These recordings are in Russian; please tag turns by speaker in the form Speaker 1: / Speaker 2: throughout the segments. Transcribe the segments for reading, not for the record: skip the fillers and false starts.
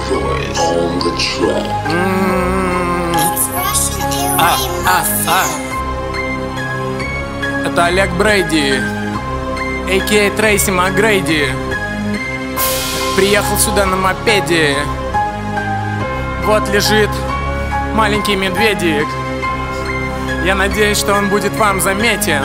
Speaker 1: voice on the track.
Speaker 2: Это Олег Брейди, а.к.а. Трейси Макгрейди. Приехал сюда на мопеде. Вот лежит маленький медведик. Я надеюсь, что он будет вам заметен.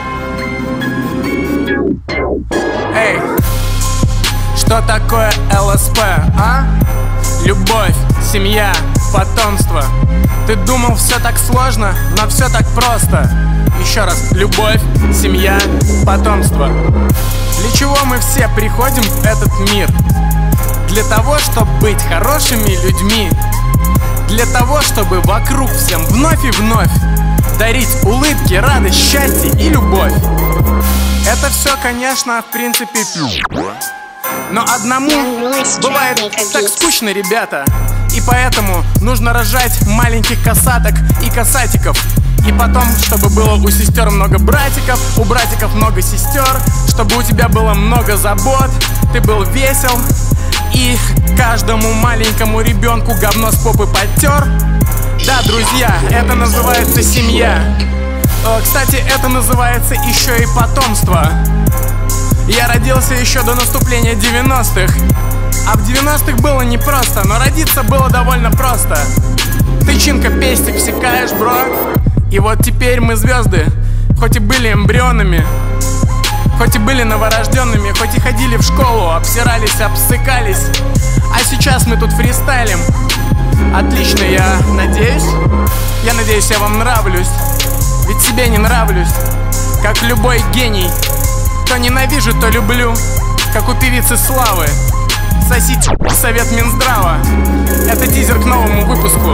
Speaker 2: Эй, что такое ЛСП, а? Любовь, семья, потомство. Ты думал, все так сложно, но все так просто. Еще раз, любовь, семья, потомство. Для чего мы все приходим в этот мир? Для того, чтобы быть хорошими людьми. Для того, чтобы вокруг всем вновь и вновь дарить улыбки, радость, счастье и любовь. Это все, конечно, в принципе, но одному бывает так скучно, ребята. И поэтому нужно рожать маленьких косаток и косатиков. И потом, чтобы было у сестер много братиков, у братиков много сестер, чтобы у тебя было много забот, ты был весел, и каждому маленькому ребенку говно с попы подтер. Да, друзья, это называется семья. Кстати, это называется еще и потомство. Я родился еще до наступления 90-х. А в 90-х было непросто, но родиться было довольно просто. Тычинка, пестик, всекаешь, бро. И вот теперь мы звезды. Хоть и были эмбрионами, хоть и были новорожденными, хоть и ходили в школу, обсирались, обсыкались, а сейчас мы тут фристайлим. Отлично, я надеюсь, я вам нравлюсь. Ведь себе не нравлюсь, как любой гений. То ненавижу, то люблю, как у певицы Славы. Сосите совет Минздрава. Это тизер к новому выпуску.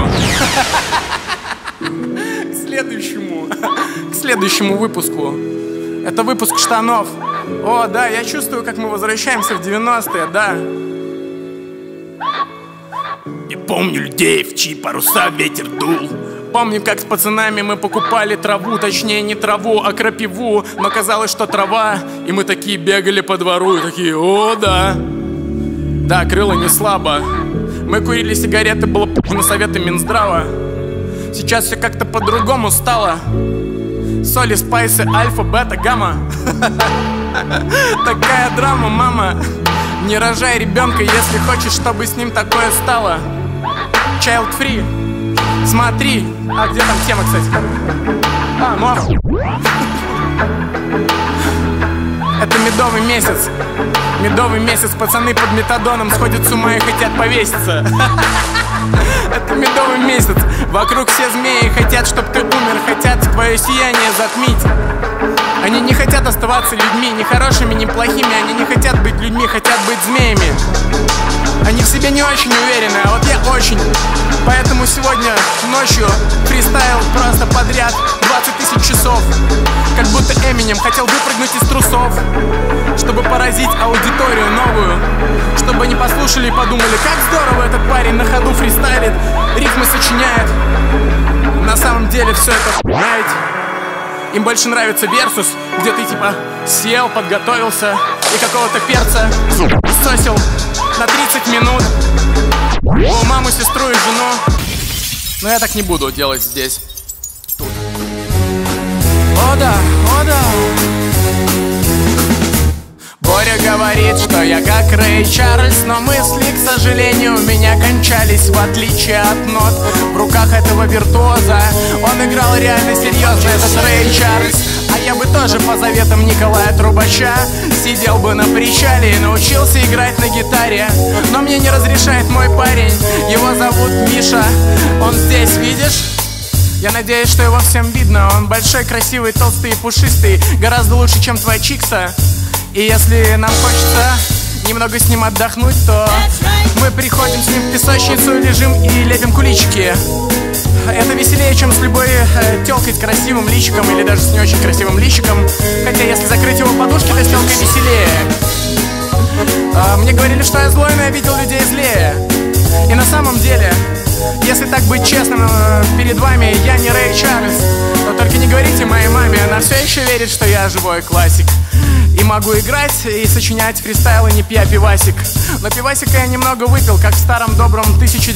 Speaker 2: К следующему выпуску. Это выпуск штанов. О, да, я чувствую, как мы возвращаемся в 90-е, да.
Speaker 3: Я помню людей, в чьи паруса ветер дул.
Speaker 2: Помню, как с пацанами мы покупали траву, точнее не траву, а крапиву. Но казалось, что трава, и мы такие бегали по двору, и такие, о, да. Да, крыло не слабо. Мы курили сигареты, было на советы Минздрава. Сейчас все как-то по-другому стало. Соли, спайсы, альфа, бета, гамма. Такая драма, мама. Не рожай ребенка, если хочешь, чтобы с ним такое стало. Child free. Смотри. А где там тема, кстати? Это медовый месяц. Медовый месяц, пацаны под метадоном сходят с ума и хотят повеситься. Это медовый месяц. Вокруг все змеи хотят, чтоб ты умер, хотят твое сияние затмить. Они не хотят оставаться людьми, ни хорошими, ни плохими. Они не хотят быть людьми, хотят быть змеями. Они в себе не очень уверены, а вот я очень. Поэтому сегодня ночью фристайл просто подряд 20 тысяч часов. Как будто Эминем хотел выпрыгнуть из трусов, чтобы поразить аудиторию новую, чтобы они послушали и подумали, как здорово этот парень на ходу фристайлит, рифмы сочиняет. На самом деле все это знаете. Им больше нравится версус, где ты типа сел, подготовился и какого-то перца сосил на 30 минут о маму, сестру и жену. Но я так не буду делать здесь. Тут. О да, о да. Боря говорит, что я как Рэй Чарльз, но мысли, к сожалению, у меня кончались. В отличие от нот в руках этого виртуоза, он играл реально серьезно, этот Рэй Чарльз. А я бы тоже по заветам Николая Трубача сидел бы на причале и научился играть на гитаре. Но мне не разрешает мой парень, его зовут Миша. Он здесь, видишь? Я надеюсь, что его всем видно. Он большой, красивый, толстый и пушистый, гораздо лучше, чем твоя чикса. И если нам хочется немного с ним отдохнуть, то мы приходим с ним в песочницу, лежим и лепим куличики. Это веселее, чем с любой тёлкой с красивым личиком или даже с не очень красивым личиком. Хотя если закрыть его подушки, то с тёлкой веселее. Мне говорили, что я злой, но я видел людей злее. И на самом деле, если так быть честным перед вами, я не Рэй Чарльз. Но только не говорите моей маме, она все еще верит, что я живой классик. И И могу играть и сочинять фристайлы, не пья пивасик. Но пивасика я немного выпил, как в старом добром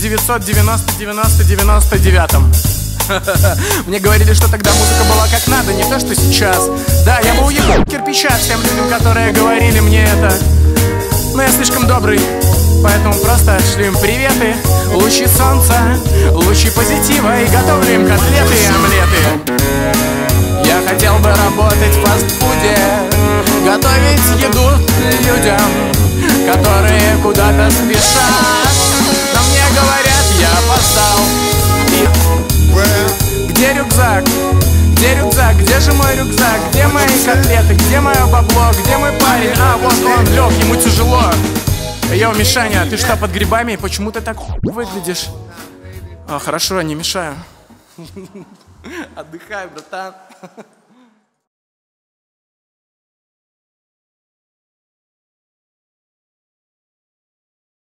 Speaker 2: 1990-99. Мне говорили, что тогда музыка была как надо, не то, что сейчас. Да, я бы уехал кирпича всем людям, которые говорили мне это. Но я слишком добрый, поэтому просто шлю им приветы. Лучи солнца, лучи позитива, и готовлю им котлеты и омлеты. Я хотел бы работать в фастфуде, готовить еду людям, которые куда-то спешат. Но мне говорят, я опоздал. Где рюкзак? Где рюкзак? Где же мой рюкзак? Где мои котлеты? Где мое бабло? Где мой парень? А, вот он лег, ему тяжело. Йоу, Мишаня, ты что, под грибами? Почему ты так выглядишь? Хорошо, не мешаю. Отдыхай, братан.